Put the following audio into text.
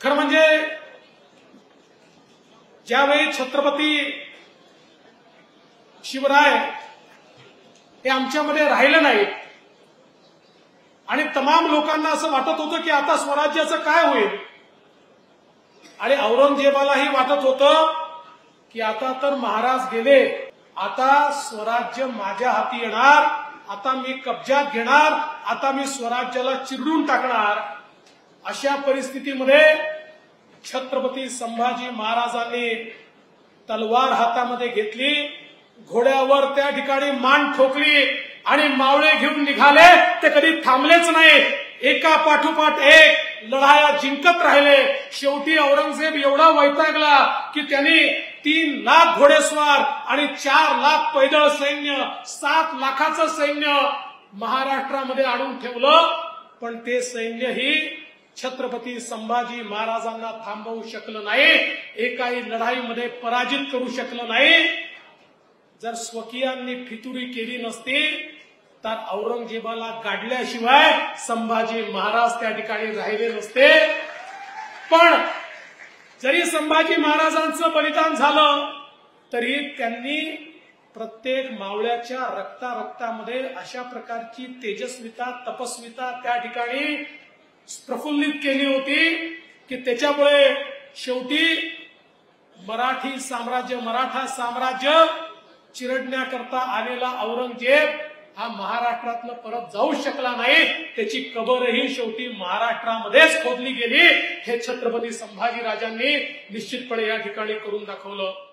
खरं म्हणजे ज्यावेळी छत्रपती शिवराय हे आमच्यामध्ये राहिलं नाही आणि तमाम लोकांना असं वाटत होतं की आता स्वराज्याचं काय होईल, आणि औरंगजेबालाही वाटत होतं की आता तर महाराज गेले, आता स्वराज्य माझ्या हाती येणार, आता मी कब्जात घेणार, आता मी स्वराज्याला चिरडून टाकणार। अशा परिस्थितीमध्ये छत्रपती संभाजी महाराजांनी तलवार हातामध्ये घेतली, घोड्यावर त्या ठिकाणी मान ठोकली आणि मावळे घेऊन निघाले। ते कधी थांबलेच नाही, एका पाठोपाठ एक लढाया जिंकत राहिले। शेवटी औरंगजेब एवढा वैतागला की त्यांनी 3 लाख घोडेस्वार आणि 4 लाख पैदळ सैन्य, 7 लाखाचं सैन्य महाराष्ट्रामध्ये आणून ठेवलं, पण ते सैन्यही छत्रपती संभाजी महाराजांना थांबवू शकलं नाही, एकाही लढाईमध्ये पराजित करू शकलं नाही। जर स्वकीयांनी फितुरी केली नसती तर औरंगजेबाला गाडल्याशिवाय संभाजी महाराज त्या ठिकाणी राहिले नसते। पण जरी संभाजी महाराजांचं बलिदान झालं तरी त्यांनी प्रत्येक मावळ्याच्या रक्तामध्ये अशा प्रकारची तेजस्विता, तपस्विता त्या ठिकाणी प्रफुल्लित केली होती की त्याच्यामुळे शेवटी मराठी साम्राज्य, मराठा साम्राज्य चिरडण्याकरता आलेला औरंगजेब हा महाराष्ट्रातनं परत जाऊ शकला नाही। त्याची कबरही शेवटी महाराष्ट्रामध्येच खोदली गेली। हे छत्रपती संभाजीराजांनी निश्चितपणे या ठिकाणी करून दाखवलं।